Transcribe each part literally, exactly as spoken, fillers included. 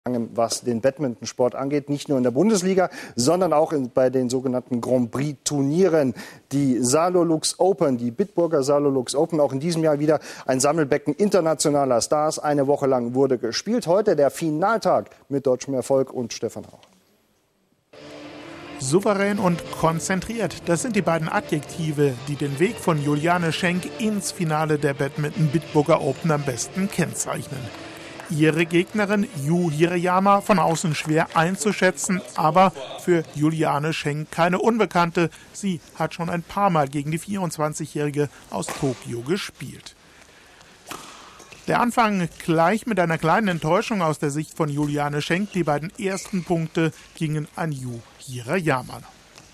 was den Badmintonsport angeht, nicht nur in der Bundesliga, sondern auch in, bei den sogenannten Grand Prix Turnieren. Die Salolux Open, die Bitburger Salolux Open, auch in diesem Jahr wieder ein Sammelbecken internationaler Stars. Eine Woche lang wurde gespielt. Heute der Finaltag mit deutschem Erfolg und Stefan Hauch. Souverän und konzentriert, das sind die beiden Adjektive, die den Weg von Juliane Schenk ins Finale der Badminton Bitburger Open am besten kennzeichnen. Ihre Gegnerin Yu Hirayama von außen schwer einzuschätzen, aber für Juliane Schenk keine Unbekannte. Sie hat schon ein paar Mal gegen die vierundzwanzigjährige aus Tokio gespielt. Der Anfang gleich mit einer kleinen Enttäuschung aus der Sicht von Juliane Schenk. Die beiden ersten Punkte gingen an Yu Hirayama.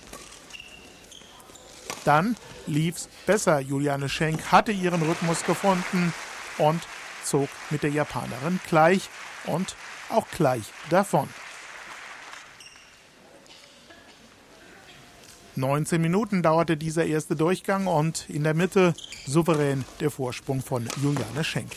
Dann lief's besser. Juliane Schenk hatte ihren Rhythmus gefunden und zog mit der Japanerin gleich und auch gleich davon. neunzehn Minuten dauerte dieser erste Durchgang und in der Mitte souverän der Vorsprung von Juliane Schenk.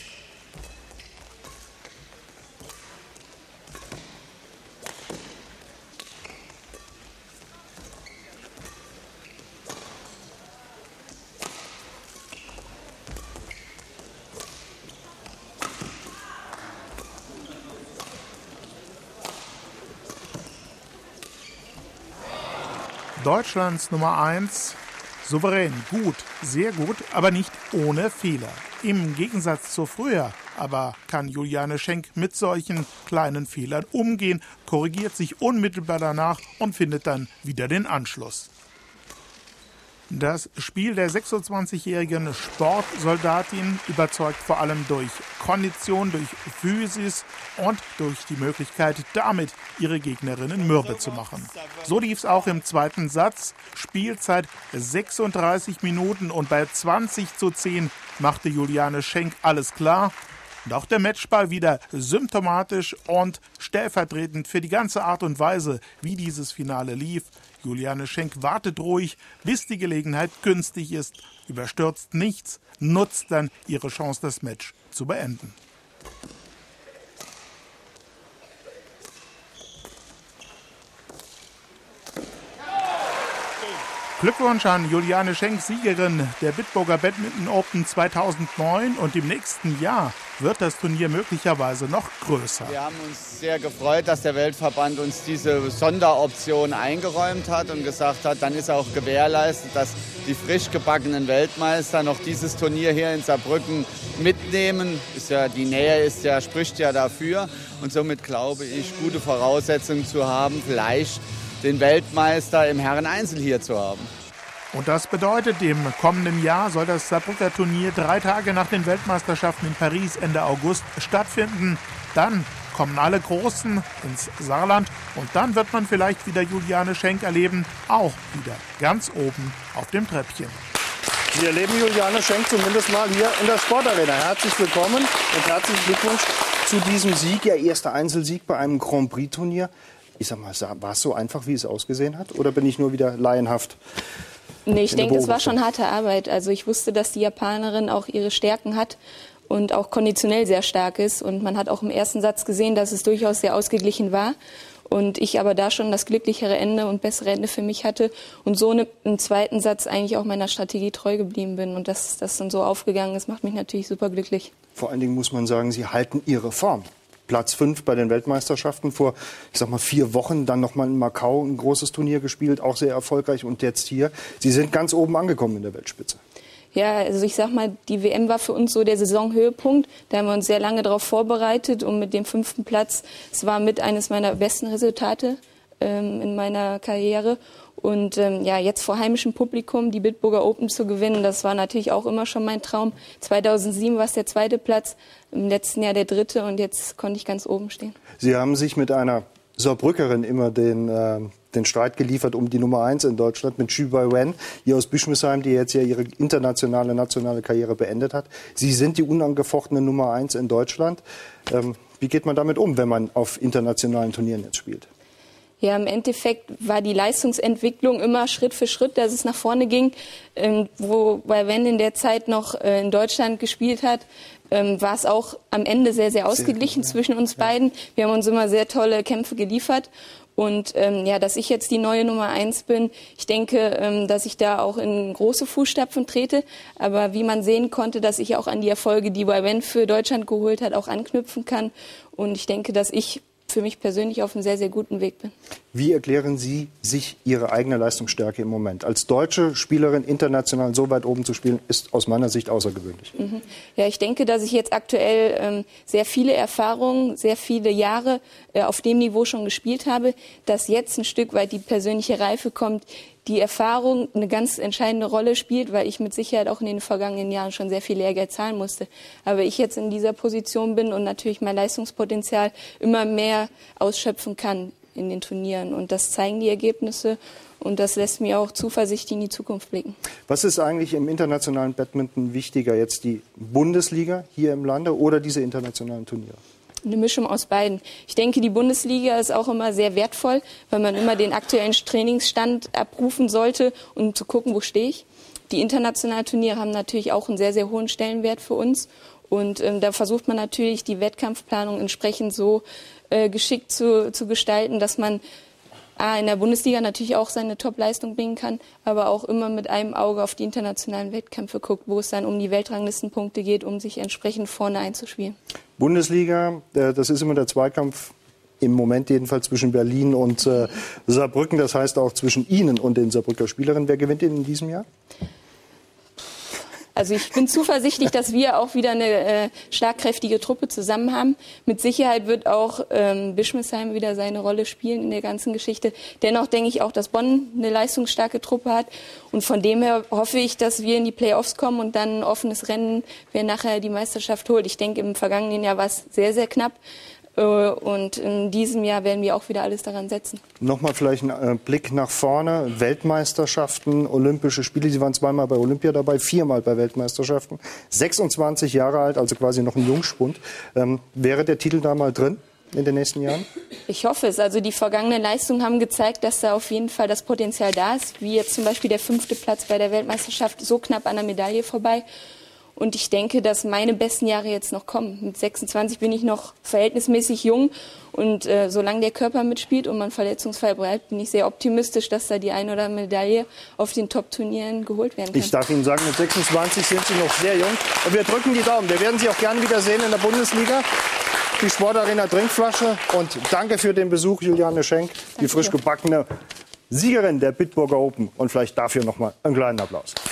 Deutschlands Nummer eins, souverän, gut, sehr gut, aber nicht ohne Fehler. Im Gegensatz zu früher aber kann Juliane Schenk mit solchen kleinen Fehlern umgehen, korrigiert sich unmittelbar danach und findet dann wieder den Anschluss. Das Spiel der sechsundzwanzigjährigen Sportsoldatin überzeugt vor allem durch Kondition, durch Physis und durch die Möglichkeit, damit ihre Gegnerinnen mürbe zu machen. So lief es auch im zweiten Satz. Spielzeit sechsunddreißig Minuten und bei zwanzig zu zehn machte Juliane Schenk alles klar. Und auch der Matchball wieder symptomatisch und stellvertretend für die ganze Art und Weise, wie dieses Finale lief. Juliane Schenk wartet ruhig, bis die Gelegenheit günstig ist, überstürzt nichts, nutzt dann ihre Chance, das Match zu beenden. Glückwunsch an Juliane Schenk, Siegerin der Bitburger Badminton Open zweitausendneun, und im nächsten Jahr wird das Turnier möglicherweise noch größer. Wir haben uns sehr gefreut, dass der Weltverband uns diese Sonderoption eingeräumt hat und gesagt hat, dann ist auch gewährleistet, dass die frisch gebackenen Weltmeister noch dieses Turnier hier in Saarbrücken mitnehmen. Ist ja, die Nähe ist ja, spricht ja dafür, und somit glaube ich, gute Voraussetzungen zu haben, vielleicht den Weltmeister im Herren-Einzel hier zu haben. Und das bedeutet, im kommenden Jahr soll das Saarbrücker Turnier drei Tage nach den Weltmeisterschaften in Paris Ende August stattfinden. Dann kommen alle Großen ins Saarland und dann wird man vielleicht wieder Juliane Schenk erleben, auch wieder ganz oben auf dem Treppchen. Wir erleben Juliane Schenk zumindest mal hier in der Sportarena. Herzlich willkommen und herzlichen Glückwunsch zu diesem Sieg, Ihr erster Einzelsieg bei einem Grand Prix Turnier. Ich sag mal, war es so einfach, wie es ausgesehen hat? Oder bin ich nur wieder laienhaft? Nee, ich denke, es war schon harte Arbeit. Also ich wusste, dass die Japanerin auch ihre Stärken hat und auch konditionell sehr stark ist. Und man hat auch im ersten Satz gesehen, dass es durchaus sehr ausgeglichen war. Und ich aber da schon das glücklichere Ende und bessere Ende für mich hatte. Und so im zweiten Satz eigentlich auch meiner Strategie treu geblieben bin. Und dass das dann so aufgegangen ist, macht mich natürlich super glücklich. Vor allen Dingen muss man sagen, Sie halten Ihre Form. Platz fünf bei den Weltmeisterschaften vor, ich sag mal, vier Wochen, dann nochmal in Macau ein großes Turnier gespielt, auch sehr erfolgreich, und jetzt hier. Sie sind ganz oben angekommen in der Weltspitze. Ja, also ich sag mal, die W M war für uns so der Saisonhöhepunkt. Da haben wir uns sehr lange darauf vorbereitet, und mit dem fünften Platz, es war mit eines meiner besten Resultate ähm, in meiner Karriere. Und ähm, ja, jetzt vor heimischem Publikum die Bitburger Open zu gewinnen, das war natürlich auch immer schon mein Traum. zweitausendsieben war es der zweite Platz, im letzten Jahr der dritte, und jetzt konnte ich ganz oben stehen. Sie haben sich mit einer Saarbrückerin immer den, äh, den Streit geliefert um die Nummer eins in Deutschland, mit Xu Baiwen, hier aus Bischmisheim, die jetzt ja ihre internationale, nationale Karriere beendet hat. Sie sind die unangefochtene Nummer eins in Deutschland. Ähm, wie geht man damit um, wenn man auf internationalen Turnieren jetzt spielt? Ja, im Endeffekt war die Leistungsentwicklung immer Schritt für Schritt, dass es nach vorne ging. Ähm, wo Baiwen in der Zeit noch äh, in Deutschland gespielt hat, ähm, war es auch am Ende sehr, sehr ausgeglichen sehr gut, ja. zwischen uns beiden. Wir haben uns immer sehr tolle Kämpfe geliefert. Und ähm, ja, dass ich jetzt die neue Nummer eins bin, ich denke, ähm, dass ich da auch in große Fußstapfen trete. Aber wie man sehen konnte, dass ich auch an die Erfolge, die Y one für Deutschland geholt hat, auch anknüpfen kann. Und ich denke, dass ich für mich persönlich auf einem sehr, sehr guten Weg bin. Wie erklären Sie sich Ihre eigene Leistungsstärke im Moment? Als deutsche Spielerin international so weit oben zu spielen, ist aus meiner Sicht außergewöhnlich. Mhm. Ja, ich denke, dass ich jetzt aktuell ähm, sehr viele Erfahrungen, sehr viele Jahre äh, auf dem Niveau schon gespielt habe, dass jetzt ein Stück weit die persönliche Reife kommt, die Erfahrung eine ganz entscheidende Rolle spielt, weil ich mit Sicherheit auch in den vergangenen Jahren schon sehr viel Lehrgeld zahlen musste. Aber ich jetzt in dieser Position bin und natürlich mein Leistungspotenzial immer mehr ausschöpfen kann in den Turnieren. Und das zeigen die Ergebnisse und das lässt mir auch zuversichtlich in die Zukunft blicken. Was ist eigentlich im internationalen Badminton wichtiger, jetzt die Bundesliga hier im Lande oder diese internationalen Turniere? Eine Mischung aus beiden. Ich denke, die Bundesliga ist auch immer sehr wertvoll, weil man immer den aktuellen Trainingsstand abrufen sollte, um zu gucken, wo stehe ich. Die internationalen Turniere haben natürlich auch einen sehr, sehr hohen Stellenwert für uns. Und ähm, da versucht man natürlich, die Wettkampfplanung entsprechend so äh, geschickt zu, zu gestalten, dass man A, in der Bundesliga natürlich auch seine Top-Leistung bringen kann, aber auch immer mit einem Auge auf die internationalen Wettkämpfe guckt, wo es dann um die Weltranglistenpunkte geht, um sich entsprechend vorne einzuspielen. Bundesliga, das ist immer der Zweikampf, im Moment jedenfalls zwischen Berlin und äh, Saarbrücken, das heißt auch zwischen Ihnen und den Saarbrücker Spielerinnen. Wer gewinnt in diesem Jahr? Also ich bin zuversichtlich, dass wir auch wieder eine äh, schlagkräftige Truppe zusammen haben. Mit Sicherheit wird auch ähm, Bischmisheim wieder seine Rolle spielen in der ganzen Geschichte. Dennoch denke ich auch, dass Bonn eine leistungsstarke Truppe hat. Und von dem her hoffe ich, dass wir in die Playoffs kommen und dann ein offenes Rennen, wer nachher die Meisterschaft holt. Ich denke, im vergangenen Jahr war es sehr, sehr knapp. Und in diesem Jahr werden wir auch wieder alles daran setzen. Nochmal vielleicht ein Blick nach vorne. Weltmeisterschaften, Olympische Spiele. Sie waren zweimal bei Olympia dabei, viermal bei Weltmeisterschaften. sechsundzwanzig Jahre alt, also quasi noch ein Jungspund. Ähm, wäre der Titel da mal drin in den nächsten Jahren? Ich hoffe es. Also die vergangenen Leistungen haben gezeigt, dass da auf jeden Fall das Potenzial da ist. Wie jetzt zum Beispiel der fünfte Platz bei der Weltmeisterschaft, so knapp an der Medaille vorbei. Und ich denke, dass meine besten Jahre jetzt noch kommen. Mit sechsundzwanzig bin ich noch verhältnismäßig jung. Und äh, solange der Körper mitspielt und man verletzungsfrei bleibt, bin ich sehr optimistisch, dass da die eine oder andere Medaille auf den Top-Turnieren geholt werden kann. Ich darf Ihnen sagen, mit sechsundzwanzig sind Sie noch sehr jung. Und wir drücken die Daumen. Wir werden Sie auch gerne wieder sehen in der Bundesliga. Die Sportarena Trinkflasche. Und danke für den Besuch, Juliane Schenk, danke, die frisch gebackene Siegerin der Bitburger Open. Und vielleicht dafür noch mal einen kleinen Applaus.